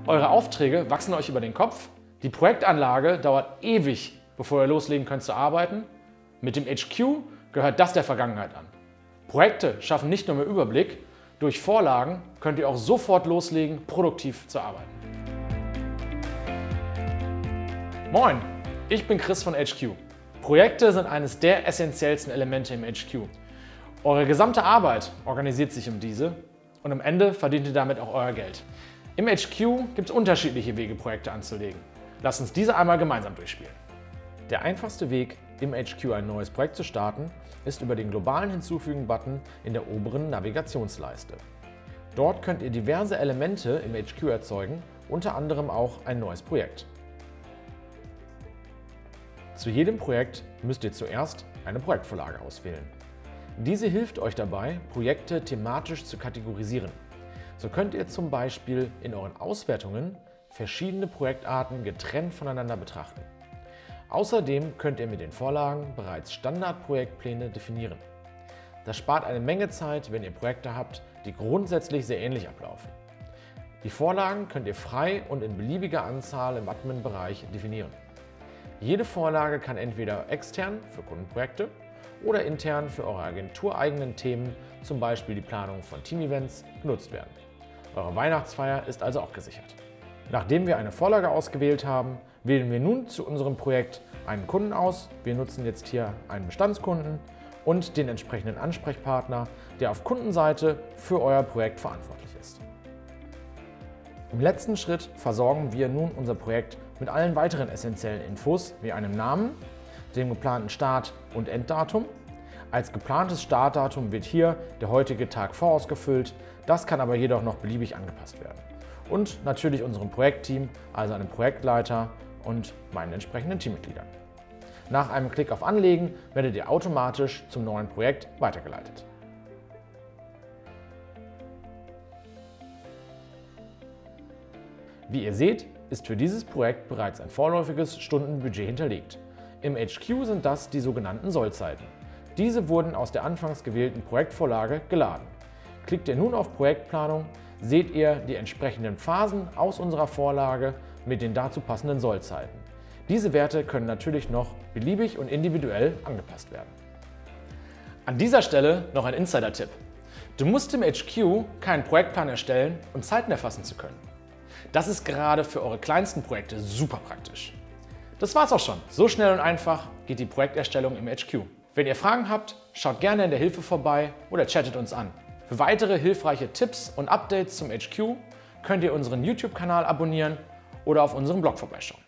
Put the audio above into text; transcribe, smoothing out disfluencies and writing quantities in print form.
Eure Aufträge wachsen euch über den Kopf, die Projektanlage dauert ewig, bevor ihr loslegen könnt zu arbeiten. Mit dem HQ gehört das der Vergangenheit an. Projekte schaffen nicht nur mehr Überblick, durch Vorlagen könnt ihr auch sofort loslegen, produktiv zu arbeiten. Moin, ich bin Chris von HQ. Projekte sind eines der essentiellsten Elemente im HQ. Eure gesamte Arbeit organisiert sich um diese und am Ende verdient ihr damit auch euer Geld. Im HQ gibt es unterschiedliche Wege, Projekte anzulegen. Lasst uns diese einmal gemeinsam durchspielen. Der einfachste Weg, im HQ ein neues Projekt zu starten, ist über den globalen Hinzufügen-Button in der oberen Navigationsleiste. Dort könnt ihr diverse Elemente im HQ erzeugen, unter anderem auch ein neues Projekt. Zu jedem Projekt müsst ihr zuerst eine Projektvorlage auswählen. Diese hilft euch dabei, Projekte thematisch zu kategorisieren. So könnt ihr zum Beispiel in euren Auswertungen verschiedene Projektarten getrennt voneinander betrachten. Außerdem könnt ihr mit den Vorlagen bereits Standardprojektpläne definieren. Das spart eine Menge Zeit, wenn ihr Projekte habt, die grundsätzlich sehr ähnlich ablaufen. Die Vorlagen könnt ihr frei und in beliebiger Anzahl im Admin-Bereich definieren. Jede Vorlage kann entweder extern für Kundenprojekte oder intern für eure agentureigenen Themen, zum Beispiel die Planung von Team-Events, genutzt werden. Eure Weihnachtsfeier ist also auch gesichert. Nachdem wir eine Vorlage ausgewählt haben, wählen wir nun zu unserem Projekt einen Kunden aus. Wir nutzen jetzt hier einen Bestandskunden und den entsprechenden Ansprechpartner, der auf Kundenseite für euer Projekt verantwortlich ist. Im letzten Schritt versorgen wir nun unser Projekt mit allen weiteren essentiellen Infos wie einem Namen, dem geplanten Start- und Enddatum. Als geplantes Startdatum wird hier der heutige Tag vorausgefüllt, das kann aber jedoch noch beliebig angepasst werden. Und natürlich unserem Projektteam, also einem Projektleiter und meinen entsprechenden Teammitgliedern. Nach einem Klick auf Anlegen werdet ihr automatisch zum neuen Projekt weitergeleitet. Wie ihr seht, ist für dieses Projekt bereits ein vorläufiges Stundenbudget hinterlegt. Im HQ sind das die sogenannten Sollzeiten. Diese wurden aus der anfangs gewählten Projektvorlage geladen. Klickt ihr nun auf Projektplanung, seht ihr die entsprechenden Phasen aus unserer Vorlage mit den dazu passenden Sollzeiten. Diese Werte können natürlich noch beliebig und individuell angepasst werden. An dieser Stelle noch ein Insider-Tipp. Du musst im HQ keinen Projektplan erstellen, um Zeiten erfassen zu können. Das ist gerade für eure kleinsten Projekte super praktisch. Das war's auch schon. So schnell und einfach geht die Projekterstellung im HQ. Wenn ihr Fragen habt, schaut gerne in der Hilfe vorbei oder chattet uns an. Für weitere hilfreiche Tipps und Updates zum HQ könnt ihr unseren YouTube-Kanal abonnieren oder auf unserem Blog vorbeischauen.